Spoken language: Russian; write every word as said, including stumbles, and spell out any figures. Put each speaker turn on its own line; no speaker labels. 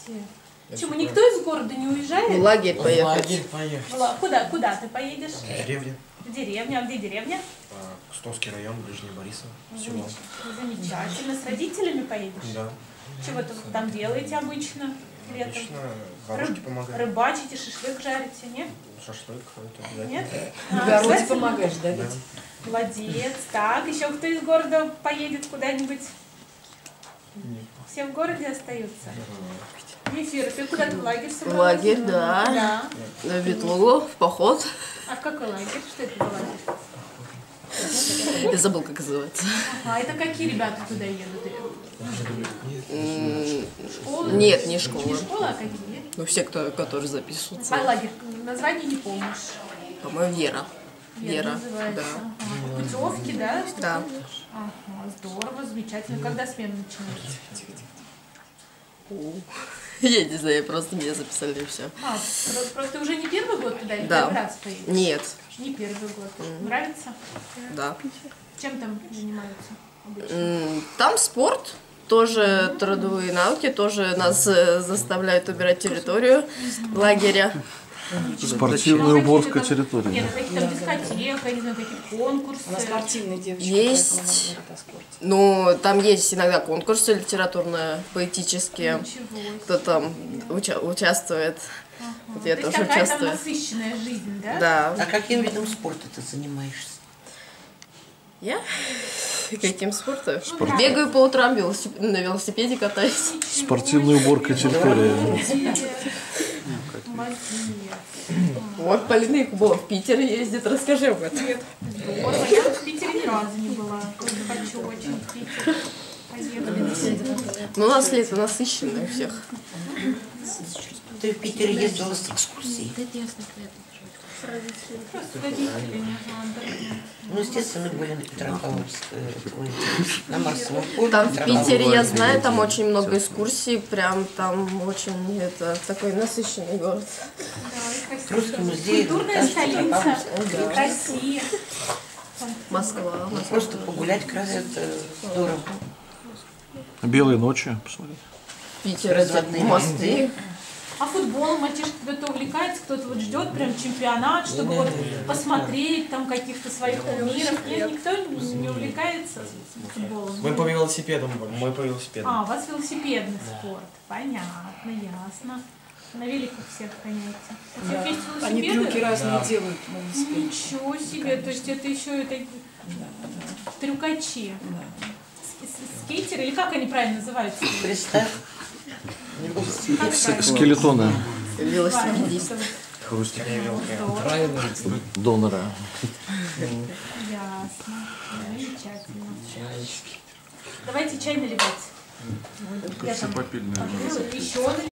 Почему никто из города не уезжает?
В лагерь поехать.
В лагерь поехать.
Ла- Куда, куда ты поедешь?
В деревне.
В деревню. А где деревня?
Кустовский район, Ближний Борисов. Село.
Замеч- Замечательно. С родителями поедешь?
Да.
Чего вы там делаете обычно летом?
Обычно бабушке
Рыб-
помогаю.
Рыбачите, шашлык жарите, нет?
Шашлык, это обязательно.
Нет?
В
А,
городе
обязательно?
помогаешь, да,
Да.
ведь?
Молодец. Так, еще кто из города поедет куда-нибудь? Все в городе остаются? Ефир, ты куда-то в лагерь собралась?
В лагерь, да.
Да.
На Ветлугу, в поход.
А в какой лагерь? Что это за лагерь?
Я забыл, как называется.
А это какие ребята туда едут?
М,
Школы?
Нет, не
Не
школа.
школа, а какие?
Ну, все, кто, которые записываются.
А лагерь? Название не помнишь?
По-моему, Вера.
Вера
Вера,
называется.
да.
Ага. Путевки, да?
Да.
Ага, здорово, замечательно. Когда смена начинается?
Я не знаю, просто меня записали и все.
А, про- просто уже не первый год туда или
Да.
первый раз поедешь?
Нет,
Не первый год. Нравится?
да.
Чем там занимаются обычно?
М, Там спорт, тоже трудовые науки, тоже нас э, заставляют убирать территорию лагеря.
Спортивная
Ну,
уборка
какие-то там-
территории.
Нет, какие там дискотеки, я не знаю, какие конкурсы.
Она спортивная девочка.
Есть.
поэтому она говорит о спорте.
Ну, там есть иногда конкурсы литературно-поэтические.
Ничего.
Кто там уча- участвует. Вот я
То есть
тоже
такая там
участвую.
насыщенная жизнь, да?
Да.
А каким видом спорта ты занимаешься?
Я? Каким спортом?
Спорт.
Бегаю по утрам, велосип- на велосипеде катаюсь.
Спортивная уборка территории.
Молодец. Молодец.
Вот Полина Якубова в Питер ездит, расскажи об этом.
Здорово. Я вот в Питере ни разу не была. Тоже хочу очень в Питер. Поехали.
Ну, у нас лето насыщенное у всех.
Ты в Питере ездила с экскурсией?
С родителями. Ага,
Ну, естественно, мы были на Петропавловской, ой, на Марсовом поле.
Там в
Петропавловске.
Питере, я знаю, там очень много экскурсий, прям там очень, это, такой насыщенный город.
да. Да,
Русский музей.
культурная
да,
столица
Петропавловск.
России.
Москва.
Ну, просто погулять край это здорово.
Белые ночи, посмотреть.
Питер,
Разводные
мосты.
А футболом мальчишки кто-то увлекается, кто-то вот ждет прям чемпионат, чтобы вот посмотреть там каких-то своих кумиров. Нет, никто не не увлекается футболом.
Мы по велосипедам больше. Мы по велосипедам.
А, у вас велосипедный спорт. Понятно, ясно. На великах всех гоняете. У всех есть
Они
велосипеды?
трюки разные делают на велосипеде.
Ничего себе, то есть это еще это трюкачи. С- с- Скейтеры, или как они правильно называются?
Представь,
Как правильно?
Скелетоны
Велосипедист.
Здорово.
донора.
Ясно. Замечательно. Давайте чай наливать. Я там
Попильные.
открыла. Еще